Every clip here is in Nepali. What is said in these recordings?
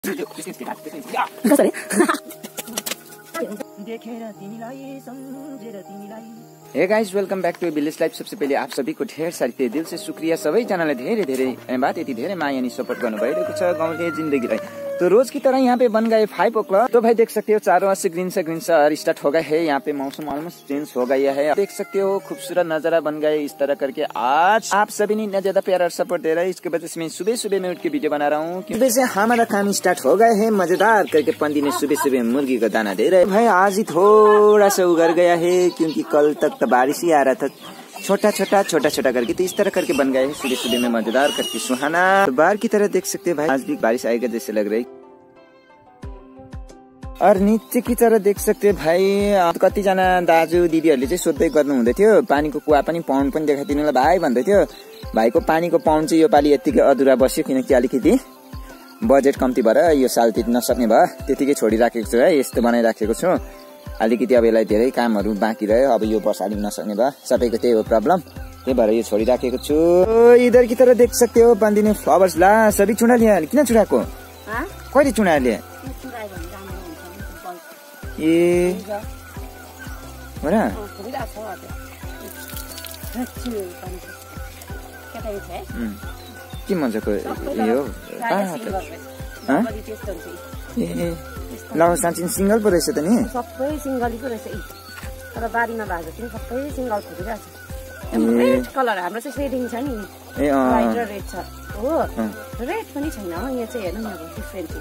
हे guys, welcome back to village life. सबसे पहिले आप सभी को ढेर सारी दिल से शुक्रिया। सबैजनालाई धेरै धेरै धन्यवाद। यति धेरै माया अनि सपोर्ट गर्नु भइरहेको छ गाउँले जिंदगीलाई। तो रोज की तरह यहाँ पे बन गए 5 o'clock। तो भाई देख सकते हो चारों ओर से ग्रीन सा और स्टार्ट हो गया है। यहाँ पे मौसम ऑलमोस्ट चेंज हो गया है। देख सकते हो खूबसूरत नजारा बन गए इस तरह करके। आज आप सभी ने इतना ज्यादा प्यार और सपोर्ट दे रहा है, इसके वजह से मैं सुबह सुबह में उठ के वीडियो बना रहा हूँ। सुबह से हमारा काम स्टार्ट हो गया है। मजेदार करके पंदी ने सुबह सुबह मुर्गी का दाना दे रहे भाई। आज ही थोड़ा सा उगर गया है क्योंकि कल तक तो बारिश ही आ रहा था, छोटा छोटा करके। तो इस तरह करके बन गए है सुबह सुबह में मजेदार करके सुहाना। तो बाहर की तरह देख सकते हैं भाई, आज भी बारिश आएगा जैसे लग रही। और नीचे की तरह देख सकते हैं भाई, कतिजना दाजु दिदीहरूले चाहिँ सोध्दै गर्नु हुँदै थियो पानीको कुवा पनि पाउन्ड पनि देखाइदिनुलाई भाइ भन्दै थियो। भाइको पानीको पाउन्ड चाहिँ योपालि यतिकै अधुरा बस्यो किनकि अलिकति बजेट कम्ती भएर यो साल तिर्न नसक्ने भयो। त्यतिकै छोडिराखेको छु है, यस्तो बनाइराखेको छु। अलिकति अब यसलाई धेरै कामहरू बाँकी रह्यो, अब यो वर्ष अलिक नसक्ने भयो। सबैको त्यही हो प्रब्लम, त्यही भएर यो छोडिराखेको छु। इधर की तरह देख सकते हो बन्दिने फ्लावर्स ला सबै चुडा लिया। किन चुडाको? कहिले चुडा लिए? ए हो र? के मजाको यो ल साँच्चै सिंगल पो रहेछ त नि? सबै सिंगल पो रहेछ। तर बारीमा भएको चाहिँ सबै सिंगल फुटिरहेछ। रेड कलर हाम्रो चाहिँ सेडिङ छ नि, व्हाइट र रेड छ हो। रेड पनि छैन हो, यहाँ चाहिँ हेर्नु न डिफरेन्ट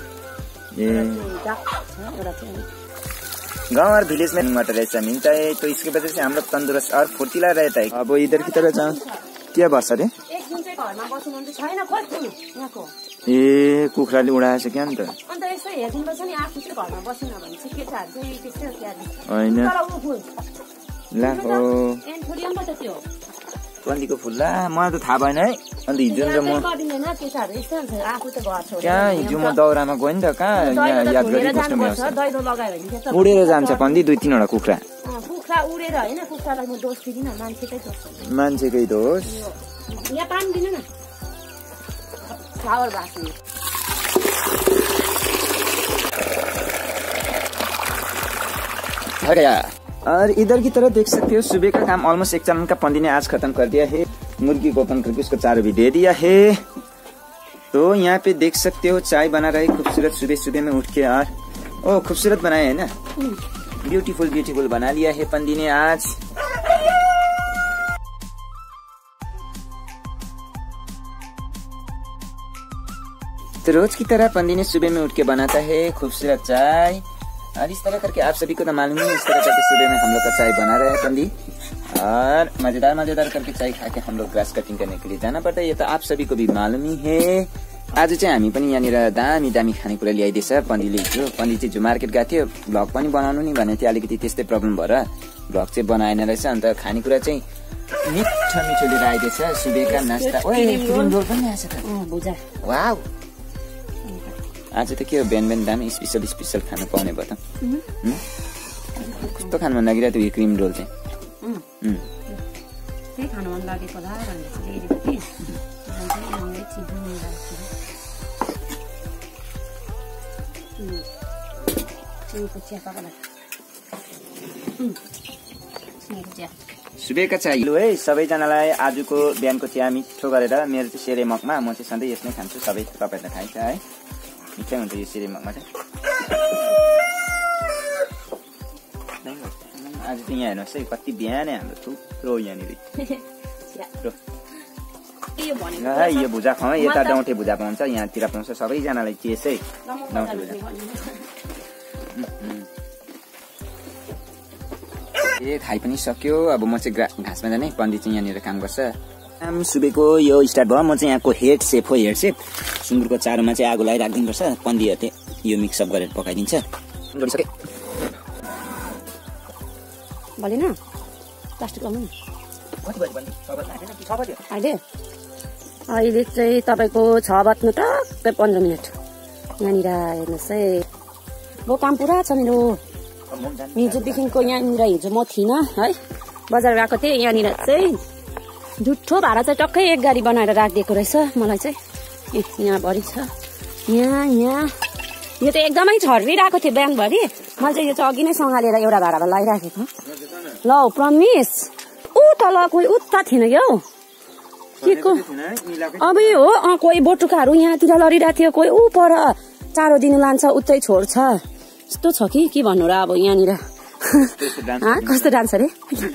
छ। गाँव और विलेज में मटर ऐसा मिलता है, तो इसकी वजह से हम लोग तंदुरुस्त और फुर्तीला रहता है। अब इधर की तरह जाऊँ क्या बस अरे? ए कुखुराले उडाएछ क्या नि त? होइन ला हो कन्दीको फुल ला, मलाई त थाहा भएन है। अन्त हिजो म क्या हिजो म दौरामा गएँ नि त, कहाँ यहाँ याद गरी बस्नु मिल्छ। उडेर जान्छ कन्दी 2-3 वटा कुखुरा उडेर होइन, कुखुरालाई म दोष दिदिन, मान्छेकै दोष। यहाँ पानी दिनु न, फ्लावर भाग्नु। और इधर की तरह देख सकते हो सुबह का काम ऑलमोस्ट एक चालन का पंदी ने आज खत्म कर दिया है। मुर्गी को ओपन करके उसको चारा भी दे दिया है। तो यहाँ पे देख सकते हो चाय बना रहे खूबसूरत सुबह सुबह में उठ के। यार ओ खूबसूरत बनाया है ना, ब्यूटीफुल बना लिया है पंदी ने आज। तो रोज की तरह पंदी ने सुबह में उठ के बनाता है खूबसूरत चाय। और इस तरह करके आप सभी को तो मालूम है, इस तरह करके सुबह में हम लोग का चाय बना रहे हैं पंदी। और मजेदार करके चाय खा के हम लोग ग्रास कटिंग करने के लिए जाना पड़ता है, ये तो आप सभी को भी मालूम ही है। आज चाहिँ हामी पनि यहाँनिर दामी खानेकुरा ल्याइदिएछ पन्दीले। हिजो पन्दी चाहिँ जो मार्केट गएको थियो, भ्लग पनि बनाउनु नि भनेको थियो, अलिकति त्यस्तै प्रब्लम भएर भ्लग चाहिँ बनाएन रहेछ। अन्त खानेकुरा चाहिँ मिठो लिएर आइदिएछ सुबहका नास्ता। क्रिम रोल पनि आएछ त, वाउ। आज त के हो बिहान दामी स्पेसल खानु पाउने भयो त। कस्तो खानु मन लागिरहेको थियो यो क्रिम रोल चाहिँ। त्यही खानु मन लागेको होला भनेर सुबहका चाय लु है सबैजनालाई। आजको बिहानको चिया मिठो गरेर, मेरो चाहिँ सेरे मगमा, म चाहिँ सधैँ यसमै खान्छु। सबै तपाईँहरूले खाइन्छ है, मिठै हुन्छ यो सेरे मगमा चाहिँ। आज चाहिँ यहाँ हेर्नुहोस् है कति बिहानै हाम्रो थुप्रो यहाँनिर यो भुजा खुवाउँ। यता डौठे भुजा पाउँछ, यहाँतिर पाउँछ। सबैजनालाई चेस है डौठे भुजा। ए खाइ पनि सक्यो। अब म चाहिँ घाँसमा जाने, पन्दी चाहिँ यहाँनिर काम गर्छ। सुबहको यो स्टार्ट भयो। म चाहिँ यहाँको हेड सेफ हो। हेड सेफ सुँगुरको चारोमा चाहिँ आगो लगाइराखिदिनुपर्छ, पन्दीहरूले यो मिक्सअप गरेर पकाइदिन्छ। गरिसके भलेन प्लास्टिक लाउनु अहिले चाहिँ तपाईँको 6 बज्नु टक्कै 15 मिनट। यहाँनिर हेर्नुहोस् है, म काम पुरा छ मेरो। हिजोदेखिको यहाँनिर हिजो म थिइनँ है, बजार गएको थिएँ। यहाँनिर चाहिँ जुठो भाडा चाहिँ टक्कै 1 गाडी बनाएर राखिदिएको रहेछ मलाई चाहिँ। यहाँ भरि छ, यहाँ यो त एकदमै झर्रिरहेको थियो बिहानभरि मैले चाहिँ यो चाहिँ अघि नै सँगालेर एउटा भाडामा लगाइराखेको ल प्रमिस ऊ तल कोही उता थिएन क्या हौ के को अब यो हो कोही बोटुकाहरू यहाँतिर लडिरहेको थियो कोही ऊ पर चारो दिनु लान्छ उतै छोड्छ यस्तो छ कि भन्नु र अब यहाँनिर कस्तो डान्स अरे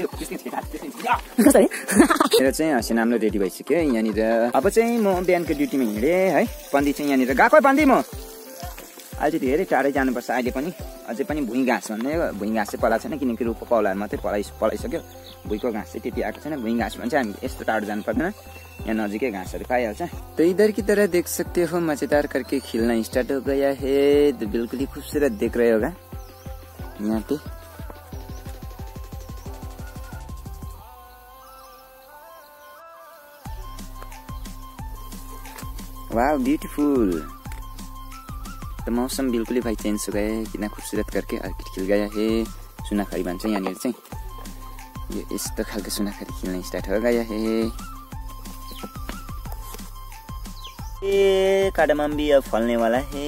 मेरो चाहिँ हसिना हाम्रो रेडी भइसक्यो यहाँनिर अब चाहिँ म बिहानको ड्युटीमा हिँडेँ है पन्दी चाहिँ यहाँनिर गएको पन्दी म अहिले धेरै टाढै जानुपर्छ अहिले पनि अझै पनि भुइँ घाँस भन्ने भुइँ घाँस चाहिँ पलाएको छैन किनकि रुखको पौलाहरू मात्रै पलाइसक्यो भुइँको घाँस चाहिँ त्यति आएको छैन भुइँ घाँस भने चाहिँ हामी यस्तो टाढो जानु पर्दैन यहाँ नजिकै घाँसहरू पाइहाल्छ तो इधर की तरह देख सकते हो मजेदार करके खिलना स्टार्ट हो गया है तो बिल्कुल ही खूबसूरत देख रहे होगा यहाँ पे वाह ब्यूटीफुल तो मौसम बिल्कुल ही भाई चेंज हो गया है कितना खूबसूरत करके ऑर्किड खिल गया है सुनाखरी भन्छ यहाँनिर चाहिँ यो यस्तो खालको सुनाखरी खिल्न स्टार्ट हो गया है ए काडमम्बी अब फल्ने वाला है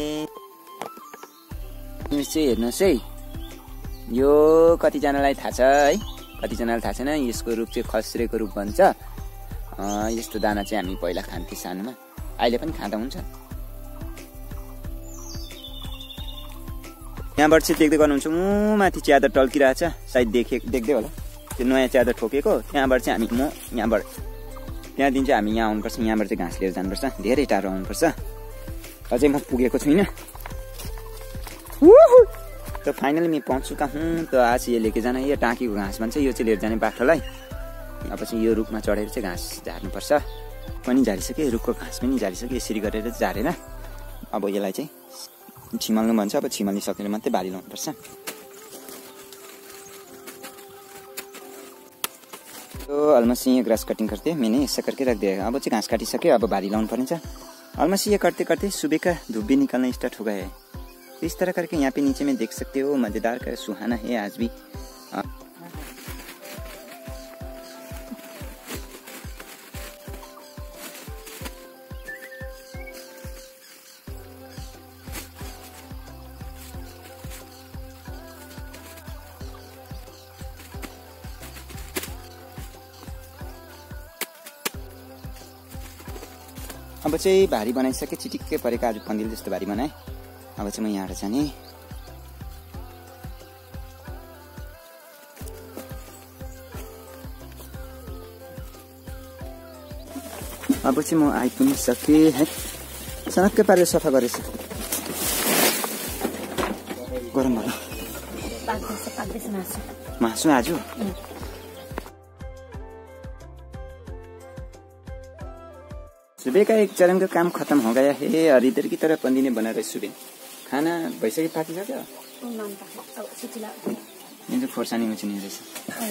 चाहिँ हेर्नुहोस् है यो कतिजनालाई थाहा छ है कतिजनालाई थाहा छैन यसको रुख चाहिँ खस्रेको रुख भन्छ यस्तो दाना चाहिँ हामी पहिला खान्थ्यौँ सानोमा अहिले पनि खाँदा हुन्छ यहाँबाट चाहिँ देख्दै गर्नुहुन्छ माथि च्यादर टल्किरहेछ सायद देख्दै होला त्यो नयाँ च्यादर ठोकेको त्यहाँबाट चाहिँ हामी म यहाँबाट त्यहाँदेखि चाहिँ हामी यहाँ आउनुपर्छ यहाँबाट चाहिँ घाँस लिएर जानुपर्छ धेरै टाढो आउनुपर्छ अझै म पुगेको छुइनँ तो फाइनली मैं पहुंच चुका हूँ तो आज ये लेके जाना है टाँकीको घाँस भन्छ यो चाहिँ लिएर जाने बाख्रालाई अब चाहिँ यो रुखमा चढेर चाहिँ घाँस झार्नुपर्छ पनि झारिसक्यो रुखको घाँस पनि झारिसक्यो यसरी गरेर झारेर अब यसलाई चाहिँ छिमल्नु भन्छ अब छिमलिसकेर मात्रै बारी लाउनुपर्छ तो अलमोस्ट ये ग्रास कटिंग करते मैंने ऐसा करके रख दिया अब चाहिँ घाँस काटिसक्यो अब बारी लाउनु पर्ने अलमोस्ट ये करते करते सुबह का धूप भी निकलना स्टार्ट हो गया है तो इस तरह करके यहाँ पे नीचे में देख सकते हो मजेदार का सुहाना है आज भी अब चाहिँ भारी बनाइसके चिटिक्कै परेको आज पन्दिल जस्तो भारी बनाए अब चाहिँ म यहाँबाट जाने अब चाहिँ म आइपुग्न सके है सनक्कै पारेर सफा गरेछ गरम भयो मासु आज सुबह का एक चरण का काम खत्म हो गया है और इधर की तरह पंदी ने बना रहे सुबह खाना भइसक्यो पाकिसक्यो यो चाहिँ खोर्सानीमा चाहिँ नि रहेछ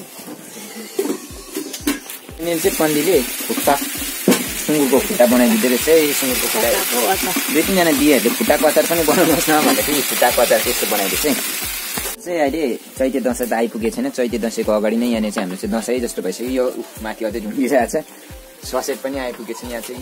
यिनीहरू चाहिँ पन्डीले खुट्टा सुँगुरको खुट्टा बनाइदिँदो रहेछ सुँगुरको खुट्टा दुई तिनजना दिएहरूले खुट्टाको अचार पनि बनाउनुहोस् न भन्दाखेरि खुट्टाको अचार त्यस्तो बनाइदिएछ चाहिँ अहिले चैते दसैँ त आइपुगेको छैन चैते दसैँको अगाडि नै यहाँनिर चाहिँ हाम्रो चाहिँ दसैँ जस्तो भइसक्यो यो माथि अझै ढुङ्गिरहेको छ ससेट पनि आइपुगेको छ यहाँ चाहिँ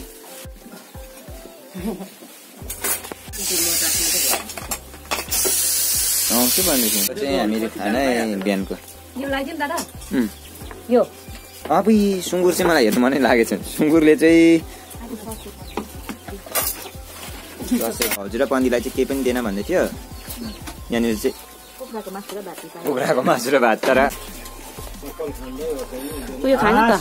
आउँछु भन्दैछु चाहिँ हामीले खाना बिहानको यो लाग्यो नि दादा यो अब सुँगुर चाहिँ मलाई हेर्नु मनै लागेको छ सुँगुरले चाहिँ हजुर र पन्दीलाई चाहिँ केही पनि दिएन भन्दै थियो यहाँनिर चाहिँ कुखुराको मासु र भात तर उयो खानु त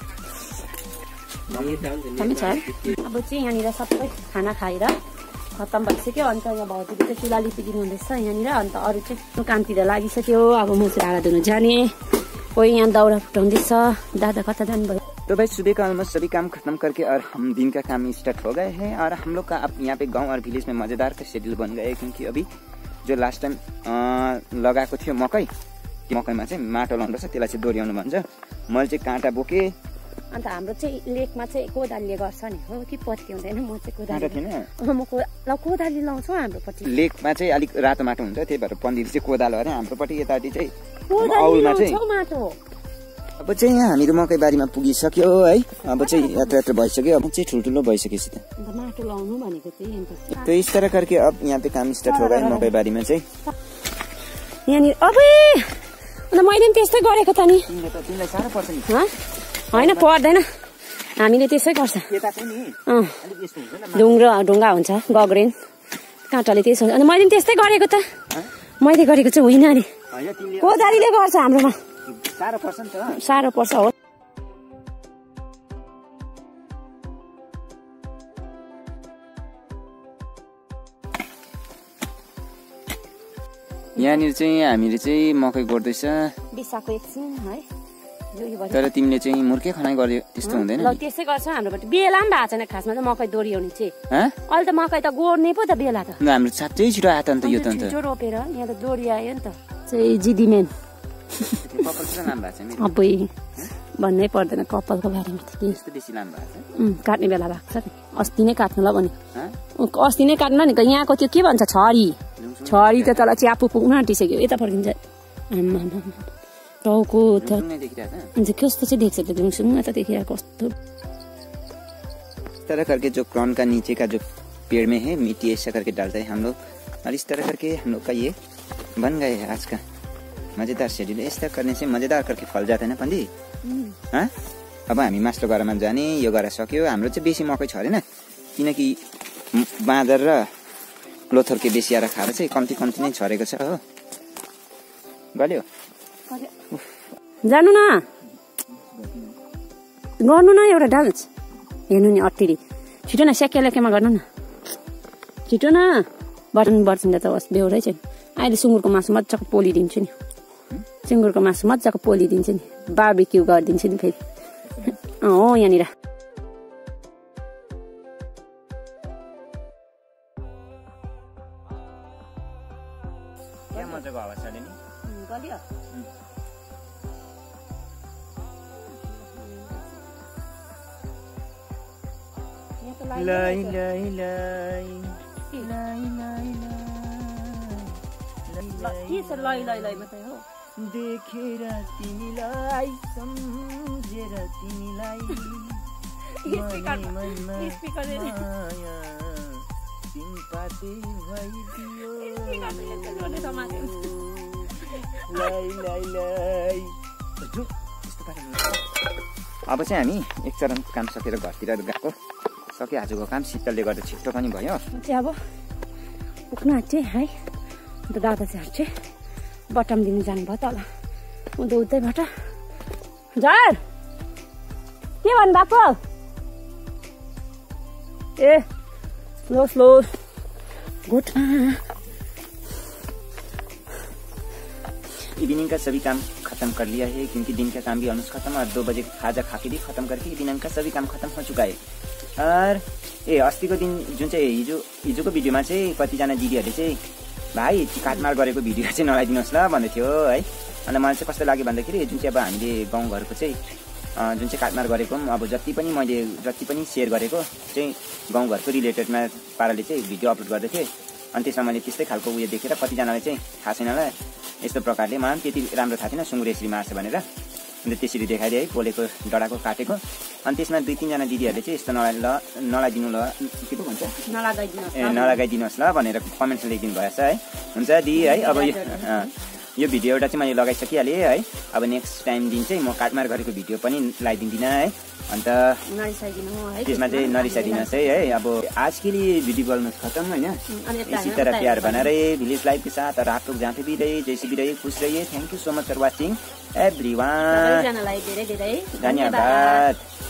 अब चाहिँ यहाँनिर सबै खाना खाएर खत्तम भइसक्यो अन्त यहाँ भाउजूले चाहिँ चुला लिपिदिनु हुँदैछ यहाँनिर अन्त अरू चाहिँ कामतिर लागिसक्यो अब म चाहिँ भाँडा धुनु जाने कोही यहाँ दाउरा फुटाउँदैछ दादा कता जानुभयो तो भाई सुबह का ऑलमोस्ट सभी काम खत्म करके और हम दिन का काम स्टार्ट हो गए हैं और हम लोग का अब यहाँ पे गांव और विलेज में मजेदार का शेड्यूल बन गया है क्योंकि अभी जो लास्ट टाइम लगाएको थियो मकै मकैमा चाहिँ माटो लाउनुपर्छ त्यसलाई चाहिँ दोहोऱ्याउनु भन्छ मैले चाहिँ काँटा बोकेँ अन्त हाम्रो चाहिँ लेकमा चाहिँ कोदालीले गर्छ नि हो कि पत्ती हुँदैन म चाहिँ कोदाली लाउँछु हाम्रोपट्टि लेकमा चाहिँ अलिक रातो माटो हुन्छ त्यही भएर पन्दिले चाहिँ कोदालो अरे हाम्रोपट्टि यतापट्टि चाहिँ औलमा चाहिँ अब चाहिँ यहाँ हामीहरू मकै बारीमा पुगिसक्यो है। अब चाहिँ यात्रा भइसक्यो। अब चाहिँ ठुल्ठुलो भइसकेपछि त माटो लाउनु भनेको चाहिँ तो इस तरह करके अब यहाँ पे काम स्टार्ट हो गयो मकै बारीमा चाहिँ। यहाँनिर अबे अन्त मैले पनि त्यस्तै गरेको त नि। तिमीलाई साह्रो पर्छ नि? होइन पर्दैन, हामीले त्यसै गर्छ। ढुङ्गा हुन्छ गग्रेन काँटाले त्यसो हुन्छ। अनि मैले पनि त्यस्तै गरेको त। मैले गरेको चाहिँ होइन नि, कोदारीले गर्छ हाम्रोमा। साह्रो पर्छ नि त। साह्रो पर्छ हो। यहाँनिर चाहिँ हामीले चाहिँ मकै गोड्दैछ। बिसाको एकछिन है। तर तिमीले चाहिँ मुर्के खनाइ गर्यो त्यस्तो हुँदैन? ल त्यसै गर्छ हाम्रोबाट। बेला पनि भएको छैन खासमा त मकै दोहोऱ्याउने चाहिँ। अहिले त मकै त गोड्ने पो त बेला त। हाम्रो साँच्चै छिटो आयो त यो त अन्त। छिटो रोपेर यहाँ त दोहोऱ्यायो नि त। चाहिँ जिदिमेन अबै भन्नै पर्दैन कपालको बारेमा त। काट्ने बेला भएको छ नि। अस्ति नै काट्नु ल भने। अस्ति नै काट्नु नि। यहाँको त्यो के भन्छ छरी त तल च्यापु पुग्न आँटिसक्यो। यता फर्किन्छ। टाउको त कस्तो चाहिँ देख्छ त ढुङसुङ त देखिरहेको कस्तो। इस तरह करके जो क्रॉन का नीचे का जो पेड़ में है मिट्टी ऐसा करके डालते हैं हम लोग। और इस तरह करके हम लोग का ये बन गए है आज का मजेदार शेड्यूल। इस तरह करने से मजेदार करके फल जाता है ना पन्दी। अब हामी मास्टर घरमा जाने यो गरेर सक्यो। हाम्रो चाहिँ बेसी मकै छ अरेन, किनकि बाँदर र लोथरके बेसी आएर खाएर चाहिँ कम्ती नै छरेको छ हो। गल्यो जानु न, गर्नु न एउटा डान्स। हेर्नु नि अट्टिरी छिटो न सेकेलेकेमा गर्नु न छिटो न। बर्छिँदा त होस् बेहोरै छैन। अहिले सुँगुरको मासु मजाको पोलिदिन्छु नि। सुँगुरको मासु मजाको पोलिदिन्छु नि। बार्बिक्यू गरिदिन्छु नि फेरि। हो यहाँनिर मजाको हावा छ नि। गल्यो देखेर तिमीलाई सम्झेर तिमीलाई अब चाहिँ हामी एक चरण काम सकेर घरतिर गएको। सक्यो आजको काम। शीतलले गर्दा छिट्टो पनि भयो। अब उठ्न आँटे है। अन्त दादा चाहिँ चाहिँ बटम दिनु जानुभयो तल उँधो उतैबाट। झर के भन्नुभएको? ए स्लो घुटना। इवनिंग का सभी काम खत्म कर लिया है, क्योंकि दिन का काम भी ऑलमोस्ट खत्म और 2 बजे खाजा खा के भी खत्म करके इवनिंग का सभी काम खत्म हो चुका है। और अस्तिको दिन जुन चाहिँ हिजोको भिडियोमा चाहिँ कतिजना दिदीहरूले चाहिँ भाइ काटमार गरेको भिडियो चाहिँ नलाइदिनुहोस् ल भन्दै थियो है। अन्त मलाई चाहिँ कस्तो लाग्यो भन्दाखेरि जुन चाहिँ अब हामीले गाउँघरको चाहिँ जुन चाहिँ काटमार गरेको अब जति पनि सेयर गरेको चाहिँ गाउँघरको रिलेटेडमा पाराले चाहिँ भिडियो अपलोड गर्दै थिएँ। अनि त्यसमा मैले त्यस्तै खालको उयो देखेर कतिजनालाई चाहिँ थाहा छैन होला यस्तो प्रकारले। मलाई पनि त्यति राम्रो थाहा थिएन सुँगुर यसरी मार्छ भनेर। अन्त त्यसरी देखाइदिएँ है पोलेको डडाको काटेको। अनि त्यसमा 2-3 जना दिदीहरूले चाहिँ यस्तो नलाइदिनु ल के पो भन्छ नलगाइदिनुहोस् ल भनेर कमेन्ट्स लेखिदिनु भएछ है। हुन्छ दि है। अब यो भिडियो एउटा चाहिँ मैले लगाइसकिहालेँ है। अब नेक्स्ट टाइम दिन चाहिँ म काटमार गरेको भिडियो पनि लगाइदिँदिनँ है। अन्त त्यसमा चाहिँ नरिसाइदिनुहोस् है। अब आज के लिए वीडियो बॉलमेंट खत्म है ना। इसी तरह प्यार बना रहे विलेज लाइफ के साथ और आप लोग जहाँ पे भी रहिए जैसे भी रहिए खुश रहिए। Thank you so much for watching everyone. धन्यवाद।